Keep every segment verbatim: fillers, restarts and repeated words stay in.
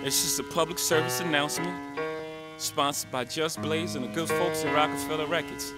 It's just a public service announcement, sponsored by Just Blaze and the good folks at Rockefeller Records.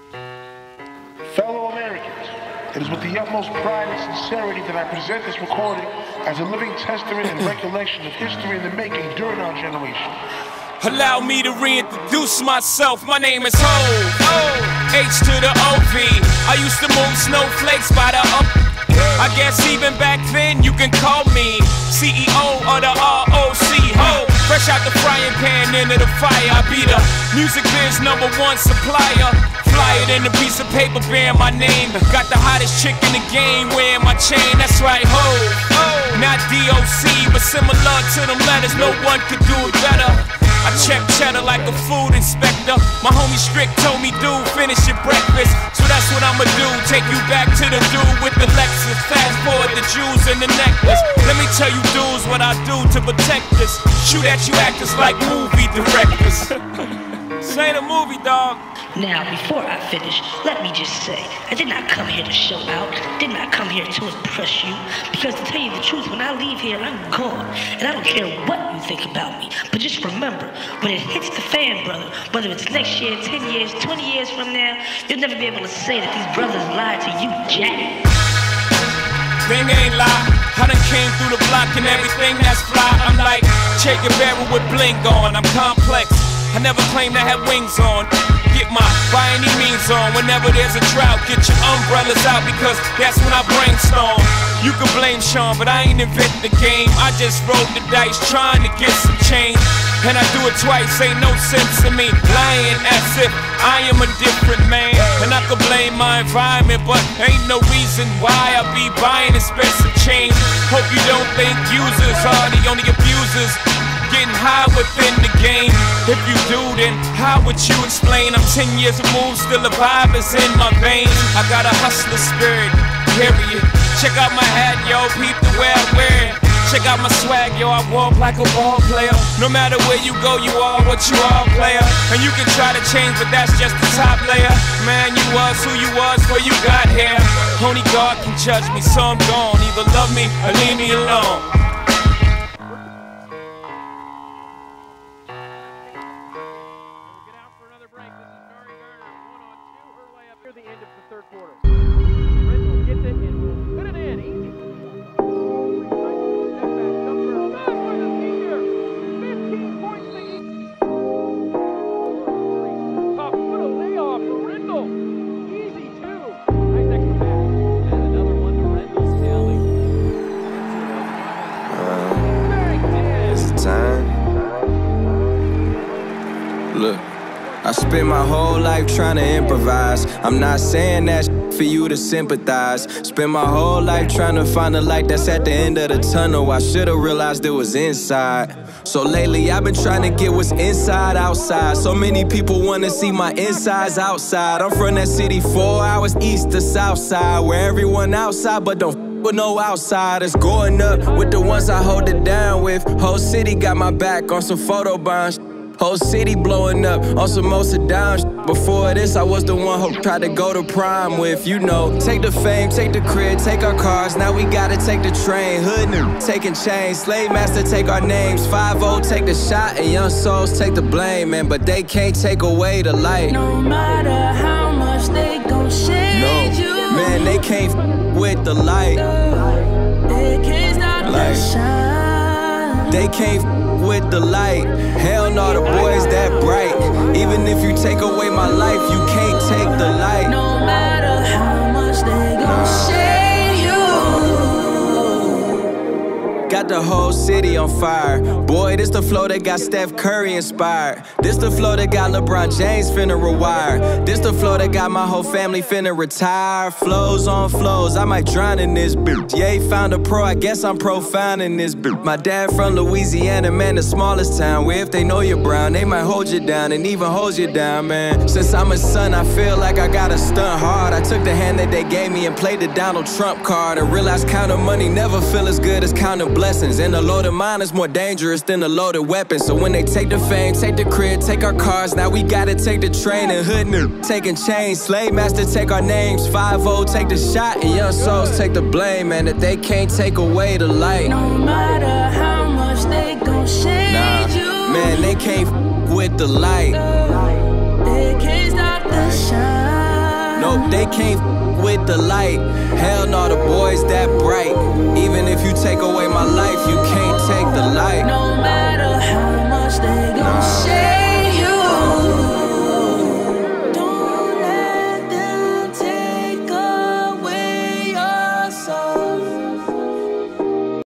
Fellow Americans, it is with the utmost pride and sincerity that I present this recording as a living testament and recollection of history in the making during our generation. Allow me to reintroduce myself. My name is Ho, H to the O V. I used to move snowflakes by the up. I guess even back then you can call me C E O of the R O C. Ho, fresh out the frying pan into the fire. I be the music biz number one supplier. Fly it in a piece of paper bearing my name. Got the hottest chick in the game wearing my chain. That's right, ho. Not D O C, but similar to them letters. No one could do it better. I check cheddar like a food inspector. My homie Strick told me, dude, finish your breakfast. So that's what I'ma do, take you back to the dude with the Lexus. Fast forward the jewels and the necklace. Let me tell you dudes what I do to protect this. Shoot at you actors like movie directors. This ain't a movie, dog. Now, before I finish, let me just say, I did not come here to show out, did not come here to impress you, because to tell you the truth, when I leave here, I'm gone, and I don't care what you think about me, but just remember, when it hits the fan, brother, whether it's next year, ten years, twenty years from now, you'll never be able to say that these brothers lied to you, Jack. Thing ain't lie, I done came through the block and everything that's fly. I'm like Che Guevara with bling on, I'm complex, I never claimed I had wings on. Get my by any means on. Whenever there's a drought, get your umbrellas out, because that's when I brainstorm. You can blame Sean, but I ain't invent the game. I just rolled the dice trying to get some change, and I do it twice, ain't no sense in me lying as if I am a different man. And I could blame my environment, but ain't no reason why I be buying expensive change. Hope you don't think users are the only abusers. Getting high within the game. If you do, then how would you explain? I'm ten years removed, still the vibe is in my veins. I got a hustler spirit, period. Check out my hat, yo, peep the way I wear it. Check out my swag, yo, I walk like a ball player. No matter where you go, you are what you are, player. And you can try to change, but that's just the top layer. Man, you was who you was before you got here. Only God can judge me, so I'm gone. Either love me or leave me alone. The end of the third quarter. Rendell gets it and will put it in. Easy. Step back, jumper. Back for the senior. fifteen points to each. Top, what a layoff to Rendell. Easy, too. Nice extra pass. And another one to Rendell's tailing. Uh, it's the time. Look. I spent my whole life trying to improvise. I'm not saying that for you to sympathize. Spent my whole life trying to find the light that's at the end of the tunnel. I should've realized it was inside. So lately I've been trying to get what's inside outside. So many people wanna see my insides outside. I'm from that city four hours east to south side, where everyone outside but don't f with no outsiders. Going up with the ones I hold it down with. Whole city got my back on some photo bonds. Whole city blowing up on some most down. Before this, I was the one who tried to go to prime with, you know. Take the fame, take the crib, take our cars. Now we gotta take the train. Hood new, taking chains. Slave master, take our names. five oh, take the shot, and young souls take the blame, man. But they can't take away the light. No matter how much they gon' shade no. you, man, they can't f with the light. They can't stop like, the shine. They can't f with the light. Hell no, the boys that bright. Even if you take away my life, you can't take the light. No matter how much they gon' nah. shade you. Got the whole city on fire. Boy, this the flow that got Steph Curry inspired. This the flow that got LeBron James finna rewire. This the flow that got my whole family finna retire. Flows on flows, I might drown in this bitch. Yeah, found a pro, I guess I'm profound in this bitch. My dad from Louisiana, man, the smallest town, where if they know you're brown, they might hold you down and even hold you down, man. Since I'm a son, I feel like I gotta stunt hard. I took the hand that they gave me and played the Donald Trump card, and realized counting money never feel as good as counting blessings. And a loaded mind is more dangerous than a loaded weapon. So when they take the fame, take the crib, take our cars, now we gotta take the train. And hood new, taking chains. Slave master, take our names. five oh, take the shot, and young souls take the blame, man. That they can't take away the light. No matter how much they gon' shade Man, they can't f with the light. They can't stop the shine. Nope, they can't f with the light. Hell no, the boys that bright. Even if